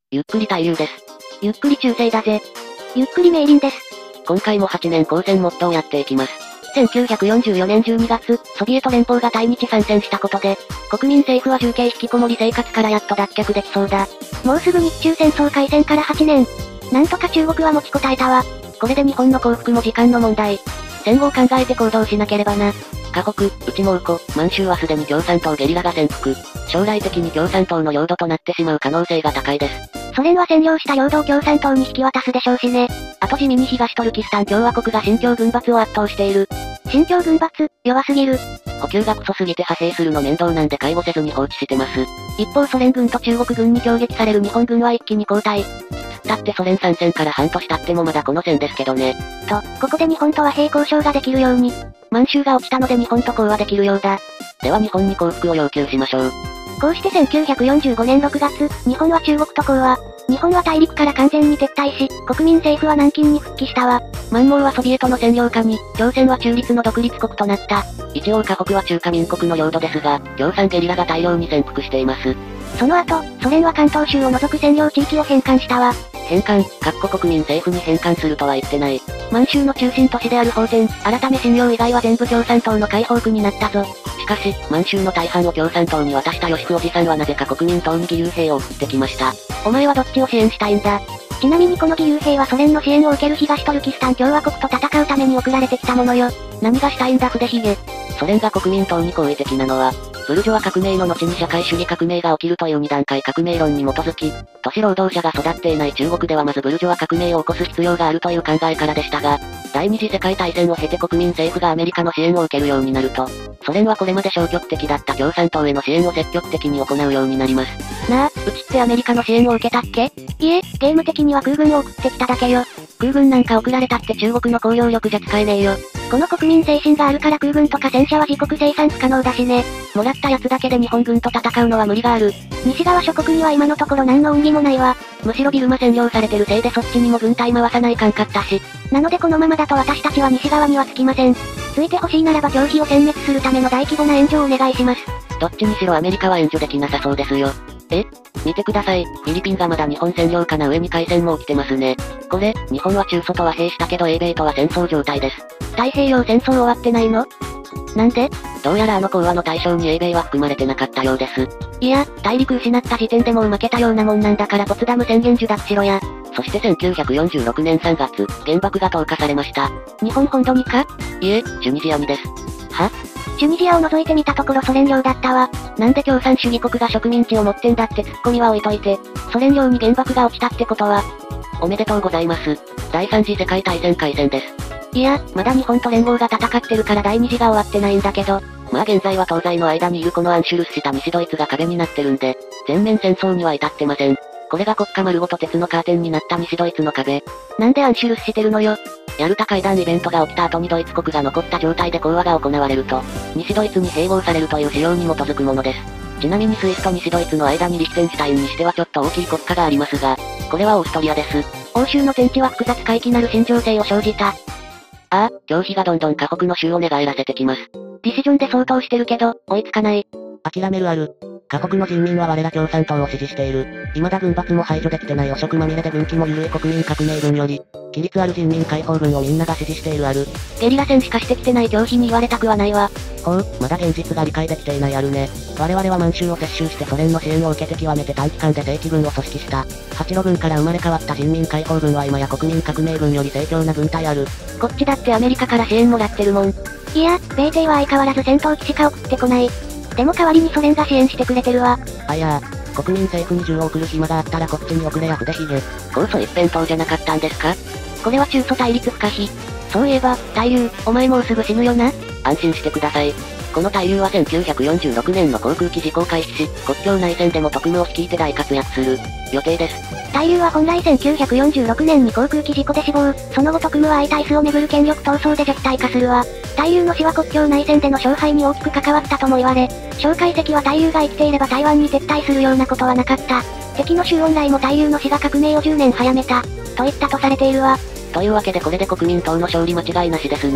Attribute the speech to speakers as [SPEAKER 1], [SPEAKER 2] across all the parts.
[SPEAKER 1] ゆっくり滞留です。
[SPEAKER 2] ゆっくり中世だぜ。ゆっくり明倫です。
[SPEAKER 1] 今回も8年交戦モッドをやっていきます。
[SPEAKER 2] 1944年12月、ソビエト連邦が対日参戦したことで、国民政府は重慶引きこもり生活からやっと脱却できそうだ。もうすぐ日中戦争開戦から8年。なんとか中国は持ちこたえたわ。
[SPEAKER 1] これで日本の降伏も時間の問題。戦後を考えて行動しなければな。河北、内蒙古、満州はすでに共産党ゲリラが潜伏。将来的に共産党の領土となってしまう可能性が高いです。
[SPEAKER 2] ソ連は占領した領土を共産党に引き渡すでしょうしね。
[SPEAKER 1] あと地味に東トルキスタン共和国が新疆軍閥を圧倒している。
[SPEAKER 2] 新疆軍閥、弱すぎる。
[SPEAKER 1] 補給がクソすぎて派兵するの面倒なんで介護せずに放置してます。
[SPEAKER 2] 一方ソ連軍と中国軍に攻撃される日本軍は一気に後退。
[SPEAKER 1] だってソ連参戦から半年経ってもまだこの線ですけどね。
[SPEAKER 2] ここで日本と和平交渉ができるように、満州が落ちたので日本と講和できるようだ。
[SPEAKER 1] では日本に降伏を要求しましょう。
[SPEAKER 2] こうして1945年6月、日本は中国と講和。日本は大陸から完全に撤退し、国民政府は南京に復帰したわ。
[SPEAKER 1] 満蒙はソビエトの占領下に、朝鮮は中立の独立国となった。一応河北は中華民国の領土ですが、共産ゲリラが大量に潜伏しています。
[SPEAKER 2] その後、ソ連は関東州を除く占領地域を返還したわ。
[SPEAKER 1] 返還、国民政府に返還するとは言ってない。満州の中心都市である奉天、改め信陽以外は全部共産党の解放区になったぞ。しかし、満州の大半を共産党に渡した吉久おじさんはなぜか国民党に義勇兵を送ってきました。
[SPEAKER 2] お前はどっちを支援したいんだ。ちなみにこの義勇兵はソ連の支援を受ける東トルキスタン共和国と戦うために送られてきたものよ。
[SPEAKER 1] 何がしたいんだ筆ひげ。ソ連が国民党に好意的なのは、ブルジョワ革命の後に社会主義革命が起きるという二段階革命論に基づき、都市労働者が育っていない中国ではまずブルジョワ革命を起こす必要があるという考えからでしたが、第二次世界大戦を経て国民政府がアメリカの支援を受けるようになると、ソ連はこれまで消極的だった共産党への支援を積極的に行うようになります。
[SPEAKER 2] なあ、うちってアメリカの支援を受けたっけ？いえ、ゲーム的には空軍を送ってきただけよ。
[SPEAKER 1] 空軍なんか送られたって中国の公用力じゃ使えねえよ。
[SPEAKER 2] この国民精神があるから空軍とか戦車は自国生産不可能だしね。
[SPEAKER 1] もらったやつだけで日本軍と戦うのは無理がある。
[SPEAKER 2] 西側諸国には今のところ何の恩義もないわ。
[SPEAKER 1] むしろビルマ占領されてるせいでそっちにも軍隊回さないかんかったし。
[SPEAKER 2] なのでこのままだと私たちは西側にはつきません。ついてほしいならば恐怖を殲滅するための大規模な援助をお願いします。
[SPEAKER 1] どっちにしろアメリカは援助できなさそうですよ。見てください。フィリピンがまだ日本占領下な上に海戦も起きてますね。これ、日本は中ソと和平したけど英米とは戦争状態です。
[SPEAKER 2] 太平洋戦争終わってないの？なんで？
[SPEAKER 1] どうやらあの講和の対象に英米は含まれてなかったようです。
[SPEAKER 2] いや、大陸失った時点でもう負けたようなもんなんだからポツダム宣言受諾しろや。
[SPEAKER 1] そして1946年3月、原爆が投下されました。
[SPEAKER 2] 日本本土にか？
[SPEAKER 1] いえ、チュニジアにです。
[SPEAKER 2] は？チュニジアを除いてみたところソ連領だったわ。なんで共産主義国が植民地を持ってんだってツッコミは置いといて、ソ連領に原爆が落ちたってことは。
[SPEAKER 1] おめでとうございます。第三次世界大戦開戦です。
[SPEAKER 2] いや、まだ日本と連合が戦ってるから第二次が終わってないんだけど。
[SPEAKER 1] まあ現在は東西の間にいるこのアンシュルスした西ドイツが壁になってるんで、全面戦争には至ってません。これが国家丸ごと鉄のカーテンになった西ドイツの壁。
[SPEAKER 2] なんでアンシュルスしてるのよ。
[SPEAKER 1] ヤルタ会談イベントが起きた後にドイツ国が残った状態で講和が行われると、西ドイツに併合されるという仕様に基づくものです。ちなみにスイスと西ドイツの間にリヒテンシュタインにしてはちょっと大きい国家がありますが、これはオーストリアです。
[SPEAKER 2] 欧州の天地は複雑回帰なる新情勢を生じた。
[SPEAKER 1] 狂気がどんどん河北の州を寝返らせてきます。
[SPEAKER 2] ディシジョンで相当してるけど、追いつかない。
[SPEAKER 1] 諦めるある。河北の人民は我ら共産党を支持している。未だ軍閥も排除できてない汚職まみれで軍紀も緩い国民革命軍より、規律ある人民解放軍をみんなが支持しているある。
[SPEAKER 2] ゲリラ戦しかしてきてない狂気に言われたくはないわ。
[SPEAKER 1] ほう、まだ現実が理解できていないあるね。我々は満州を接収してソ連の支援を受けて極めて短期間で正規軍を組織した。八路軍から生まれ変わった人民解放軍は今や国民革命軍より盛況な軍隊ある。
[SPEAKER 2] こっちだってアメリカから支援もらってるもん。いや、米帝は相変わらず戦闘機しか送ってこない。でも代わりにソ連が支援してくれてるわ。
[SPEAKER 1] 国民政府に銃を送る暇があったらこっちに送れや筆ひげ。高祖一辺倒じゃなかったんですか？
[SPEAKER 2] これは中ソ対立不可避。そういえば、大竜、お前もうすぐ死ぬよな。
[SPEAKER 1] 安心してください。この大竜は1946年の航空機事故を開始し、国境内戦でも特務を率いて大活躍する予定です。
[SPEAKER 2] 大竜は本来1946年に航空機事故で死亡、その後特務は相対数をめぐる権力闘争で弱体化するわ。大竜の死は国境内戦での勝敗に大きく関わったとも言われ、蒋介石は大竜が生きていれば台湾に撤退するようなことはなかった。敵の周恩来も大竜の死が革命を10年早めた、と言ったとされているわ。
[SPEAKER 1] というわけでこれで国民党の勝利間違いなしですな。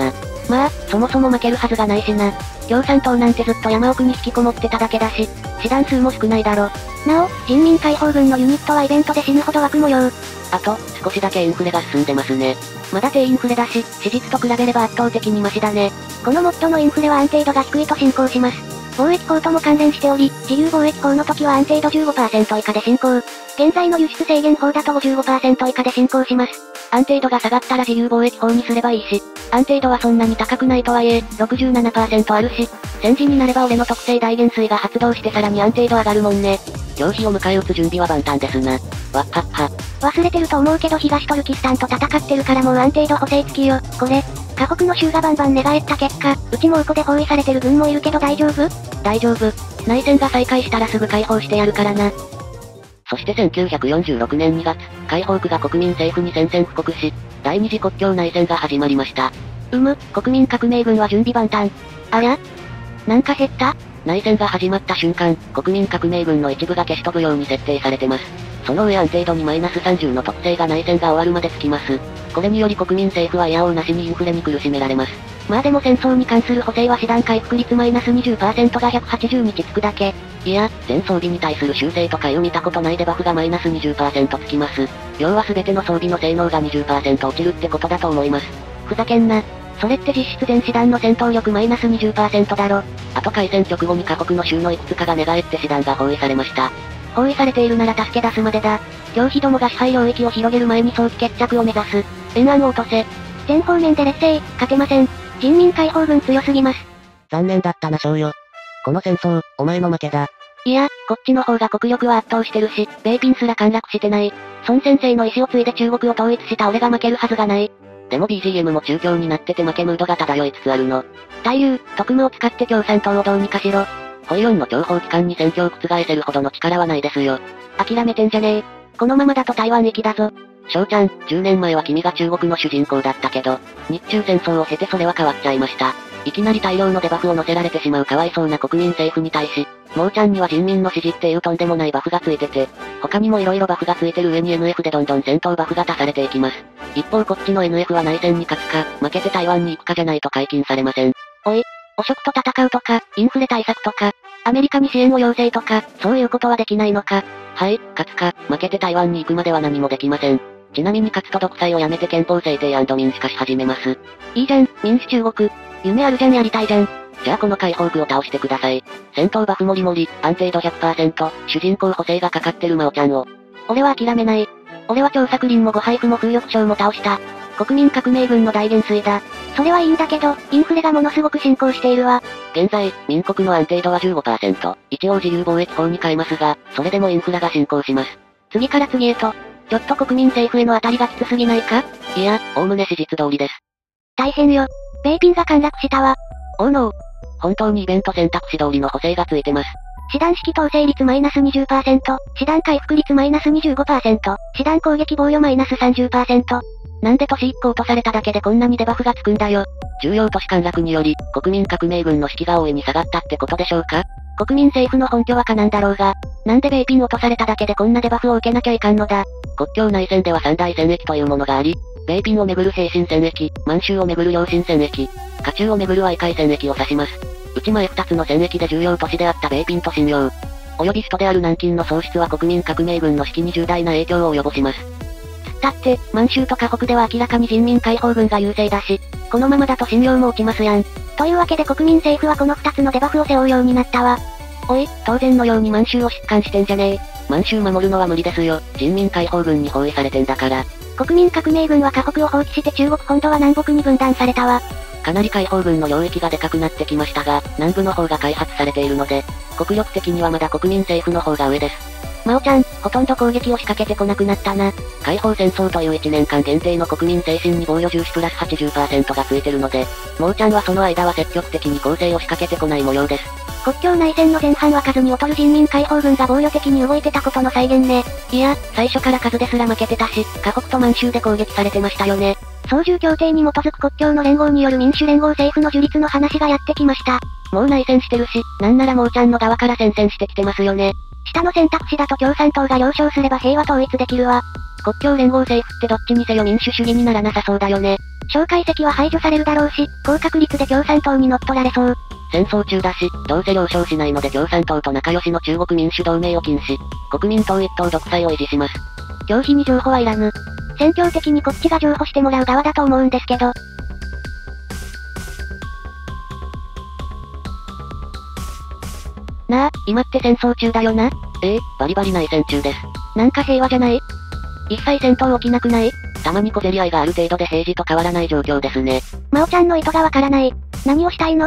[SPEAKER 1] まあ、そもそも負けるはずがないしな。共産党なんてずっと山奥に引きこもってただけだし、師団数も少ないだろ。
[SPEAKER 2] なお、人民解放軍のユニットはイベントで死ぬほど湧く模様。
[SPEAKER 1] あと、少しだけインフレが進んでますね。まだ低インフレだし、史実と比べれば圧倒的にマシだね。
[SPEAKER 2] このモッドのインフレは安定度が低いと進行します。貿易法とも関連しており、自由貿易法の時は安定度 15% 以下で進行。現在の輸出制限法だと 55% 以下で進行します。
[SPEAKER 1] 安定度が下がったら自由貿易法にすればいいし、安定度はそんなに高くないとはいえ、67% あるし、戦時になれば俺の特性大元帥が発動してさらに安定度上がるもんね。狂飛を迎え撃つ準備は万端ですな。わっはっは。
[SPEAKER 2] 忘れてると思うけど東トルキスタンと戦ってるからもう安定度補正付きよ。これ、過酷の州がバンバン寝返った結果、うちもうこで包囲されてる軍もいるけど大丈夫？
[SPEAKER 1] 大丈夫。内戦が再開したらすぐ解放してやるからな。そして1946年2月、解放区が国民政府に宣戦布告し、第二次国境内戦が始まりました。国民革命軍は準備万端。
[SPEAKER 2] ありゃ？なんか減った？
[SPEAKER 1] 内戦が始まった瞬間、国民革命軍の一部が消し飛ぶように設定されてます。その上安定度にマイナス30の特性が内戦が終わるまでつきます。これにより国民政府はいやおうなしにインフレに苦しめられます。まあでも戦争に関する補正は師団回復率マイナス 20% が180日つくだけ。いや、全装備に対する修正とかいう見たことないデバフがマイナス 20% つきます。要は全ての装備の性能が 20% 落ちるってことだと思います。ふざけんな。それって実質全師団の戦闘力マイナス 20% だろ。あと開戦直後に過酷の州のいくつかが寝返って師団が包囲されました。包囲されているなら助け出すまでだ。狂飛どもが支配領域を広げる前に早期決着を目指す。沿岸を落とせ。
[SPEAKER 2] 全方面で劣勢、勝てません。人民解放軍強すぎます。
[SPEAKER 1] 残念だったな少よ。この戦争、お前の負けだ。いや、こっちの方が国力は圧倒してるし、米ピンすら陥落してない。孫先生の意思を継いで中国を統一した俺が負けるはずがない。でも BGM も中強になってて負けムードが漂いつつあるの。大流、特務を使って共産党をどうにかしろ。ホイオンの諜報機関に戦況を覆せるほどの力はないですよ。諦めてんじゃねえ。このままだと台湾行きだぞ。翔ちゃん、10年前は君が中国の主人公だったけど、日中戦争を経てそれは変わっちゃいました。いきなり大量のデバフを乗せられてしまうかわいそうな国民政府に対し、モーちゃんには人民の支持っていうとんでもないバフがついてて、他にも色々バフがついてる上に NF でどんどん戦闘バフが足されていきます。一方こっちの NF は内戦に勝つか、負けて台湾に行くかじゃないと解禁されません。おい、汚職と戦うとか、インフレ対策とか、アメリカに支援を要請とか、そういうことはできないのか。はい、勝つか、負けて台湾に行くまでは何もできません。ちなみに勝つと独裁をやめて憲法制定&民主化し始めます。いいじゃん、民主中国。夢あるじゃんやりたいじゃん。じゃあこの解放区を倒してください。戦闘バフもりもり、安定度 100%、主人公補正がかかってる真央ちゃんを。俺は諦めない。俺は張作霖もご配布も風力将も倒した。国民革命軍の大元帥だ。
[SPEAKER 2] それはいいんだけど、インフレがものすごく進行しているわ。
[SPEAKER 1] 現在、民国の安定度は 15%。一応自由貿易法に変えますが、それでもインフラが進行します。
[SPEAKER 2] 次から次へと、ちょっと国民政府への当たりがきつすぎないか？
[SPEAKER 1] いや、おおむね史実通りです。
[SPEAKER 2] 大変よ。米ピンが陥落したわ。
[SPEAKER 1] おうのう。本当にイベント選択肢通りの補正がついてます。
[SPEAKER 2] 師団式統制率マイナス 20%、師団回復率マイナス 25%、師団攻撃防御マイナス 30%。
[SPEAKER 1] なんで年1個落とされただけでこんなにデバフがつくんだよ。重要都市陥落により、国民革命軍の士気が大いに下がったってことでしょうか？国民政府の本拠はカナンだろうが、なんで米ピン落とされただけでこんなデバフを受けなきゃいかんのだ。国境内戦では三大戦役というものがあり、米ピンをめぐる平身戦役、満州をめぐる良心戦役、家中をめぐる愛海戦役を指します。うち前二つの戦役で重要都市であった米ピンと信用、及び首都である南京の喪失は国民革命軍の士気に重大な影響を及ぼします。だって、満州と河北では明らかに人民解放軍が優勢だし、このままだと信用も落ちますやん。
[SPEAKER 2] というわけで国民政府はこの2つのデバフを背負うようになったわ。
[SPEAKER 1] おい、当然のように満州を疾患してんじゃねえ。満州守るのは無理ですよ。人民解放軍に包囲されてんだから。
[SPEAKER 2] 国民革命軍は河北を放棄して中国本土は南北に分断されたわ。
[SPEAKER 1] かなり解放軍の領域がでかくなってきましたが、南部の方が開発されているので、国力的にはまだ国民政府の方が上です。真央ちゃん、ほとんど攻撃を仕掛けてこなくなったな。解放戦争という1年間限定の国民精神に防御重視プラス 80% がついてるので、真央ちゃんはその間は積極的に攻勢を仕掛けてこない模様です。
[SPEAKER 2] 国境内戦の前半は数に劣る人民解放軍が防御的に動いてたことの再現ね。
[SPEAKER 1] いや、最初から数ですら負けてたし、河北と満州で攻撃されてましたよね。
[SPEAKER 2] 操縦協定に基づく国境の連合による民主連合政府の樹立の話がやってきました。
[SPEAKER 1] もう内戦してるし、なんなら真央ちゃんの側から宣戦してきてますよね。
[SPEAKER 2] 下の選択肢だと共産党が了承すれば平和統一できるわ。
[SPEAKER 1] 国境連合政府ってどっちにせよ民主主義にならなさそうだよね。
[SPEAKER 2] 蒋介石は排除されるだろうし、高確率で共産党に乗っ取られそう。
[SPEAKER 1] 戦争中だし、どうせ了承しないので共産党と仲良しの中国民主同盟を禁止。国民党一党独裁を維持します。
[SPEAKER 2] 教費に譲歩はいらぬ。戦況的にこっちが譲歩してもらう側だと思うんですけど。なあ、今って戦争中だよな。
[SPEAKER 1] バリバリ内戦中です。
[SPEAKER 2] なんか平和じゃない？一切戦闘起きなくない？
[SPEAKER 1] たまに小競り合いがある程度で平時と変わらない状況ですね。
[SPEAKER 2] 真央ちゃんの意図がわからない。何をしたいの？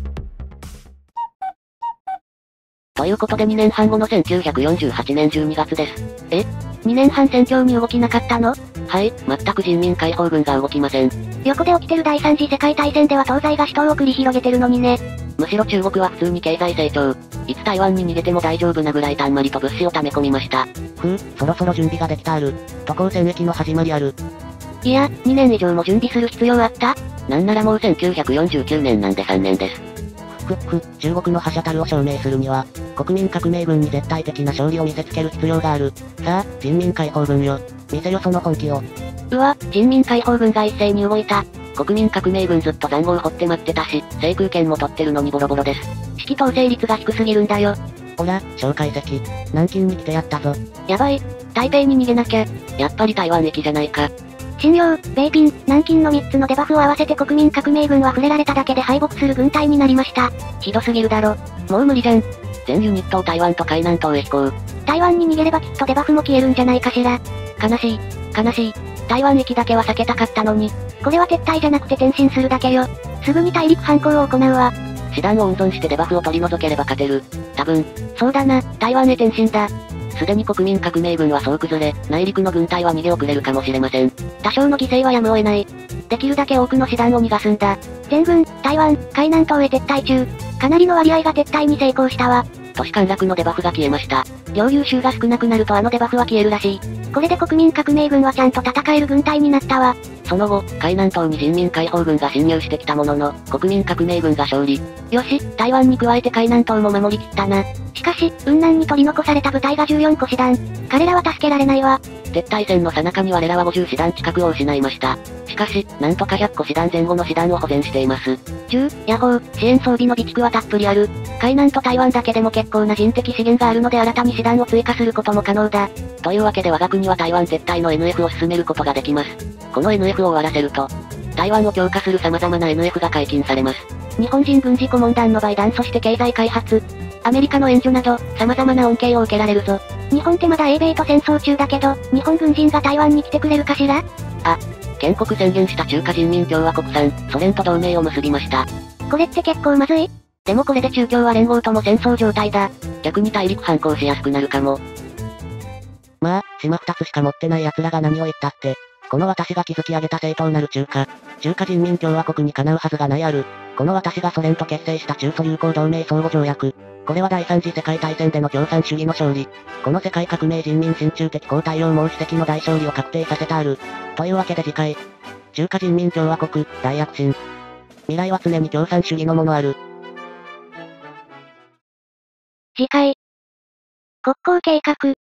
[SPEAKER 1] ということで2年半後の1948年12月です。
[SPEAKER 2] 2年半戦況に動きなかったの？
[SPEAKER 1] はい、全く人民解放軍が動きません。
[SPEAKER 2] 横で起きてる第三次世界大戦では東西が死闘を繰り広げてるのにね。
[SPEAKER 1] むしろ中国は普通に経済成長。いつ台湾に逃げても大丈夫なぐらいたんまりと物資を溜め込みました。
[SPEAKER 3] そろそろ準備ができたある。渡航戦役の始まりある。
[SPEAKER 2] いや、2年以上も準備する必要あった？
[SPEAKER 1] なんならもう1949年なんで3年です。
[SPEAKER 3] 中国の覇者たるを証明するには、国民革命軍に絶対的な勝利を見せつける必要がある。さあ、人民解放軍よ。見せよその本気を。
[SPEAKER 2] うわ、人民解放軍が一斉に動いた。
[SPEAKER 1] 国民革命軍ずっと塹壕掘って待ってたし、制空権も取ってるのにボロボロです。
[SPEAKER 2] 指揮統制率が低すぎるんだよ。
[SPEAKER 3] ほら、蒋介石、南京に来てやったぞ。
[SPEAKER 2] やばい、台北に逃げなきゃ。
[SPEAKER 1] やっぱり台湾駅じゃないか。
[SPEAKER 2] 瀋陽、北平、南京の3つのデバフを合わせて国民革命軍は触れられただけで敗北する軍隊になりました。ひどすぎるだろ。もう無理じゃん。
[SPEAKER 1] 全ユニットを台湾と海南島へ飛行。
[SPEAKER 2] 台湾に逃げればきっとデバフも消えるんじゃないかしら。
[SPEAKER 1] 悲しい、悲しい。台湾駅だけは避けたかったのに。
[SPEAKER 2] これは撤退じゃなくて転進するだけよ。すぐに大陸反攻を行うわ。
[SPEAKER 1] 師団を温存してデバフを取り除ければ勝てる。多分。
[SPEAKER 2] そうだな、台湾へ転進だ。
[SPEAKER 1] すでに国民革命軍は総崩れ、内陸の軍隊は逃げ遅れるかもしれません。
[SPEAKER 2] 多少の犠牲はやむを得ない。できるだけ多くの師団を逃がすんだ。全軍、台湾、海南島へ撤退中。かなりの割合が撤退に成功したわ。
[SPEAKER 1] 都市陥落のデバフが消えました。
[SPEAKER 2] 領有州が少なくなるとあのデバフは消えるらしい。これで国民革命軍はちゃんと戦える軍隊になったわ。
[SPEAKER 1] その後、海南島に人民解放軍が侵入してきたものの、国民革命軍が勝利。
[SPEAKER 2] よし、台湾に加えて海南島も守りきったな。しかし、雲南に取り残された部隊が14個師団。彼らは助けられないわ。
[SPEAKER 1] 撤退戦の最中に我らは50師団近くを失いました。しかし、なんとか100個師団前後の師団を保全しています。
[SPEAKER 2] ヤホー、支援装備の備蓄はたっぷりある。海南と台湾だけでも結構な人的資源があるので新たに師団を追加することも可能だ。
[SPEAKER 1] というわけで我が国は台湾撤退の NF を進めることができます。この NF を終わらせると、台湾を強化する様々な NF が解禁されます。
[SPEAKER 2] 日本人軍事顧問団の売団そして経済開発、アメリカの援助など、様々な恩恵を受けられるぞ。日本ってまだ英米と戦争中だけど、日本軍人が台湾に来てくれるかしら？
[SPEAKER 1] 建国宣言した中華人民共和国産、ソ連と同盟を結びました。
[SPEAKER 2] これって結構まずい？でもこれで中共は連合とも戦争状態だ。
[SPEAKER 1] 逆に大陸反攻しやすくなるかも。
[SPEAKER 3] まあ、島二つしか持ってない奴らが何を言ったって、この私が築き上げた正当なる中華人民共和国にかなうはずがないある。この私がソ連と結成した中ソ友好同盟相互条約。これは第三次世界大戦での共産主義の勝利。この世界革命人民親中的好対応毛主席の大勝利を確定させたある。というわけで次回。中華人民共和国、大躍進。未来は常に共産主義のものある。
[SPEAKER 2] 次回。国交計画。